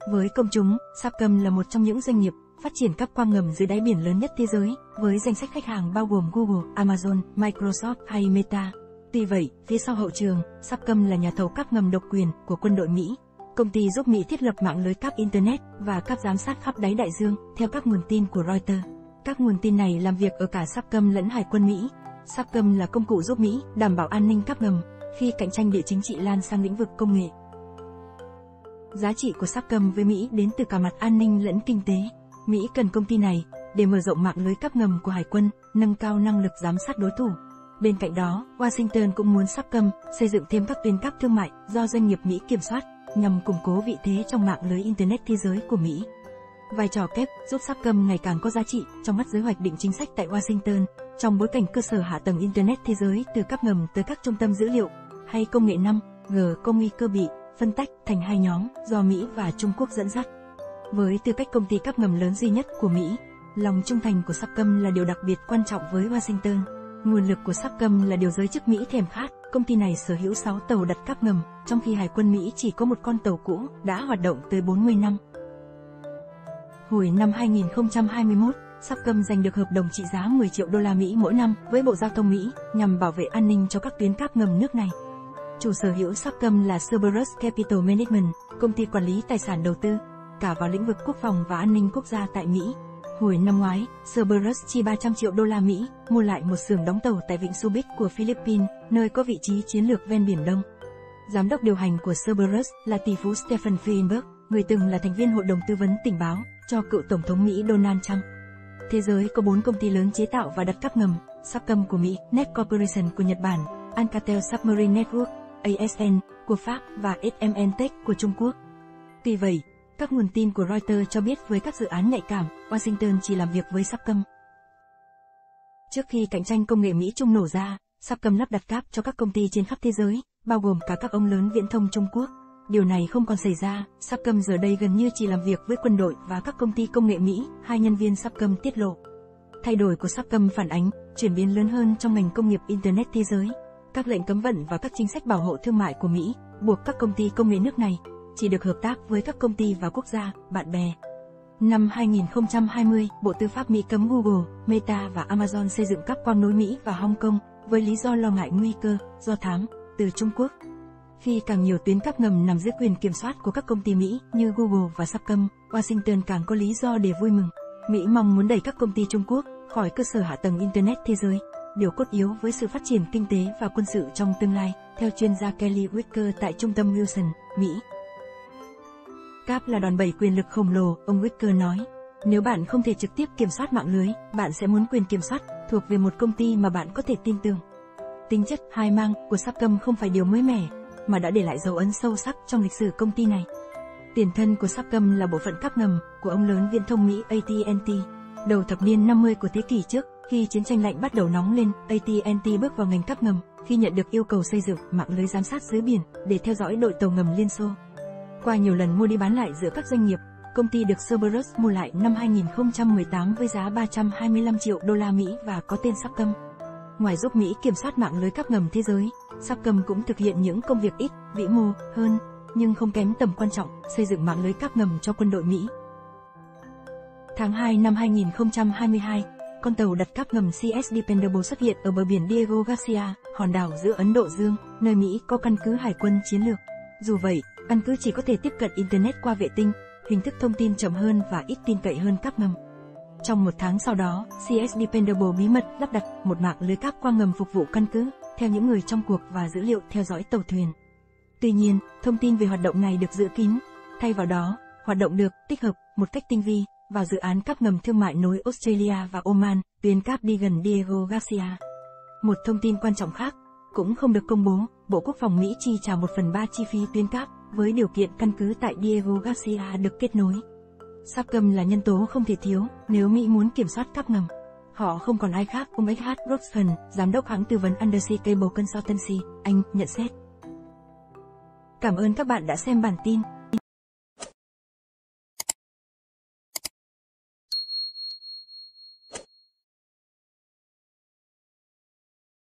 Với công chúng, Satcom là một trong những doanh nghiệp phát triển cáp quang ngầm dưới đáy biển lớn nhất thế giới, với danh sách khách hàng bao gồm Google, Amazon, Microsoft hay Meta. Tuy vậy, phía sau hậu trường, Satcom là nhà thầu cáp ngầm độc quyền của quân đội Mỹ. Công ty giúp Mỹ thiết lập mạng lưới cáp Internet và cáp giám sát khắp đáy đại dương, theo các nguồn tin của Reuters. Các nguồn tin này làm việc ở cả Satcom lẫn Hải quân Mỹ. Satcom là công cụ giúp Mỹ đảm bảo an ninh cáp ngầm khi cạnh tranh địa chính trị lan sang lĩnh vực công nghệ. Giá trị của Satcom với Mỹ đến từ cả mặt an ninh lẫn kinh tế. Mỹ cần công ty này để mở rộng mạng lưới cáp ngầm của Hải quân, nâng cao năng lực giám sát đối thủ. Bên cạnh đó, Washington cũng muốn Satcom xây dựng thêm các tuyến cáp thương mại do doanh nghiệp Mỹ kiểm soát, nhằm củng cố vị thế trong mạng lưới Internet thế giới của Mỹ. Vai trò kép giúp Satcom ngày càng có giá trị trong mắt giới hoạch định chính sách tại Washington, trong bối cảnh cơ sở hạ tầng Internet thế giới từ cáp ngầm tới các trung tâm dữ liệu, hay công nghệ 5G có nguy cơ bị phân tách thành hai nhóm do Mỹ và Trung Quốc dẫn dắt. Với tư cách công ty cáp ngầm lớn duy nhất của Mỹ, lòng trung thành của Satcom là điều đặc biệt quan trọng với Washington. Nguồn lực của Satcom là điều giới chức Mỹ thèm khát. Công ty này sở hữu 6 tàu đặt cáp ngầm, trong khi Hải quân Mỹ chỉ có một con tàu cũ đã hoạt động tới 40 năm. Hồi năm 2021, Satcom giành được hợp đồng trị giá 10 triệu đô la Mỹ mỗi năm với Bộ Giao thông Mỹ nhằm bảo vệ an ninh cho các tuyến cáp ngầm nước này. Chủ sở hữu Satcom là Cerberus Capital Management, công ty quản lý tài sản đầu tư, cả vào lĩnh vực quốc phòng và an ninh quốc gia tại Mỹ. Hồi năm ngoái, Cerberus chi 300 triệu đô la Mỹ mua lại một xưởng đóng tàu tại Vịnh Subic của Philippines, nơi có vị trí chiến lược ven Biển Đông. Giám đốc điều hành của Cerberus là tỷ phú Stephen Feinberg, người từng là thành viên hội đồng tư vấn tình báo cho cựu Tổng thống Mỹ Donald Trump. Thế giới có 4 công ty lớn chế tạo và đặt cáp ngầm: Satcom của Mỹ, Net Corporation của Nhật Bản, Alcatel Submarine Network, ASN của Pháp và SMN-Tech của Trung Quốc. Tuy vậy, các nguồn tin của Reuters cho biết với các dự án nhạy cảm, Washington chỉ làm việc với Satcom. Trước khi cạnh tranh công nghệ Mỹ-Trung nổ ra, Satcom lắp đặt cáp cho các công ty trên khắp thế giới, bao gồm cả các ông lớn viễn thông Trung Quốc. Điều này không còn xảy ra, Satcom giờ đây gần như chỉ làm việc với quân đội và các công ty công nghệ Mỹ, hai nhân viên Satcom tiết lộ. Thay đổi của Satcom phản ánh chuyển biến lớn hơn trong ngành công nghiệp Internet thế giới. Các lệnh cấm vận và các chính sách bảo hộ thương mại của Mỹ buộc các công ty công nghệ nước này chỉ được hợp tác với các công ty và quốc gia, bạn bè. Năm 2020, Bộ Tư pháp Mỹ cấm Google, Meta và Amazon xây dựng cáp quang nối Mỹ và Hong Kong, với lý do lo ngại nguy cơ do thám từ Trung Quốc. Khi càng nhiều tuyến cáp ngầm nằm dưới quyền kiểm soát của các công ty Mỹ như Google và Satcom, Washington càng có lý do để vui mừng. Mỹ mong muốn đẩy các công ty Trung Quốc khỏi cơ sở hạ tầng Internet thế giới, điều cốt yếu với sự phát triển kinh tế và quân sự trong tương lai, theo chuyên gia Kelly Wicker tại Trung tâm Wilson, Mỹ. Cáp là đòn bẩy quyền lực khổng lồ, ông Wicker nói. Nếu bạn không thể trực tiếp kiểm soát mạng lưới, bạn sẽ muốn quyền kiểm soát thuộc về một công ty mà bạn có thể tin tưởng. Tính chất hai mang của Satcom không phải điều mới mẻ, mà đã để lại dấu ấn sâu sắc trong lịch sử công ty này. Tiền thân của Satcom là bộ phận cáp ngầm của ông lớn viễn thông Mỹ AT&T. Đầu thập niên 50 của thế kỷ trước, khi chiến tranh lạnh bắt đầu nóng lên, AT&T bước vào ngành cáp ngầm khi nhận được yêu cầu xây dựng mạng lưới giám sát dưới biển để theo dõi đội tàu ngầm Liên Xô. Qua nhiều lần mua đi bán lại giữa các doanh nghiệp, công ty được Cerberus mua lại năm 2018 với giá 325 triệu đô la Mỹ và có tên Satcom. Ngoài giúp Mỹ kiểm soát mạng lưới cáp ngầm thế giới, Satcom cũng thực hiện những công việc ít vĩ mô hơn, nhưng không kém tầm quan trọng, xây dựng mạng lưới cáp ngầm cho quân đội Mỹ. Tháng 2 năm 2022, con tàu đặt cáp ngầm CS Dependable xuất hiện ở bờ biển Diego Garcia, hòn đảo giữa Ấn Độ Dương, nơi Mỹ có căn cứ hải quân chiến lược. Dù vậy, căn cứ chỉ có thể tiếp cận Internet qua vệ tinh, hình thức thông tin chậm hơn và ít tin cậy hơn cáp ngầm. Trong một tháng sau đó, CS Dependable bí mật lắp đặt một mạng lưới cáp quang ngầm phục vụ căn cứ, theo những người trong cuộc và dữ liệu theo dõi tàu thuyền. Tuy nhiên, thông tin về hoạt động này được giữ kín. Thay vào đó, hoạt động được tích hợp một cách tinh vi vào dự án cáp ngầm thương mại nối Australia và Oman, tuyến cáp đi gần Diego Garcia. Một thông tin quan trọng khác, cũng không được công bố, Bộ Quốc phòng Mỹ chi trả 1/3 chi phí tuyến cáp, với điều kiện căn cứ tại Diego Garcia được kết nối. Satcom là nhân tố không thể thiếu nếu Mỹ muốn kiểm soát cáp ngầm. Họ không còn ai khác, ông H. Roxton, giám đốc hãng tư vấn Undersea Cable Consultancy, Anh, nhận xét. Cảm ơn các bạn đã xem bản tin.